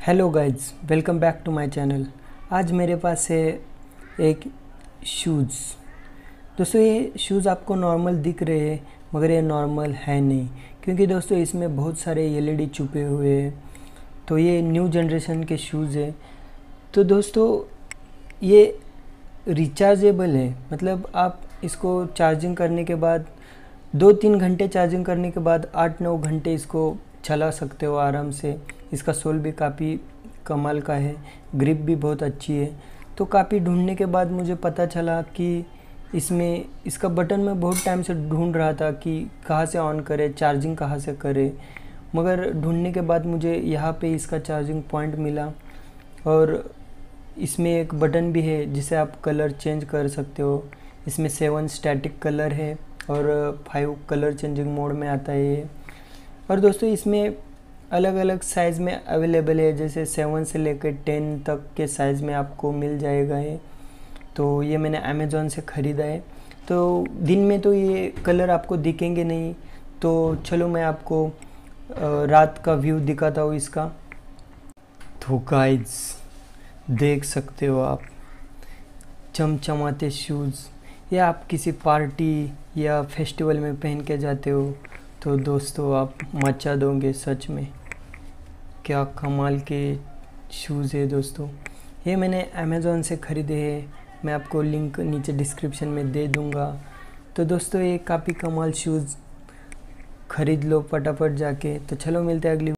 Hello guys, welcome back to my channel. आज मेरे पास है एक शूज़। दोस्तों ये शूज़ आपको नॉर्मल दिख रहे हैं मगर ये नॉर्मल है नहीं, क्योंकि दोस्तों इसमें बहुत सारे एलईडी छुपे हुए हैं। तो ये न्यू जनरेशन के शूज़ है। तो दोस्तों ये रिचार्जेबल है, मतलब आप इसको चार्जिंग करने के बाद 2-3 घंटे चार्जिंग करने के बाद 8-9 घंटे इसको चला सकते हो आराम से। इसका सोल भी काफ़ी कमाल का है, ग्रिप भी बहुत अच्छी है। तो काफ़ी ढूंढने के बाद मुझे पता चला कि इसका बटन मैं बहुत टाइम से ढूंढ रहा था कि कहाँ से ऑन करे, चार्जिंग कहाँ से करे। मगर ढूंढने के बाद मुझे यहाँ पे इसका चार्जिंग पॉइंट मिला और इसमें एक बटन भी है जिसे आप कलर चेंज कर सकते हो। इसमें 7 स्टैटिक कलर है और 5 कलर चेंजिंग मोड में आता है ये। और दोस्तों इसमें अलग अलग साइज़ में अवेलेबल है, जैसे 7 से लेकर 10 तक के साइज़ में आपको मिल जाएगा ये। तो ये मैंने अमेज़ॉन से ख़रीदा है। तो दिन में तो ये कलर आपको दिखेंगे नहीं, तो चलो मैं आपको रात का व्यू दिखाता हूँ इसका। तो गाइस देख सकते हो आप चमचमाते शूज़, या आप किसी पार्टी या फेस्टिवल में पहन के जाते हो तो दोस्तों आप मचा दोगे। सच में क्या कमाल के शूज़ है दोस्तों। ये मैंने अमेज़ॉन से ख़रीदे हैं, मैं आपको लिंक नीचे डिस्क्रिप्शन में दे दूँगा। तो दोस्तों ये काफ़ी कमाल शूज़ ख़रीद लो फटाफट जाके। तो चलो मिलते हैं अगली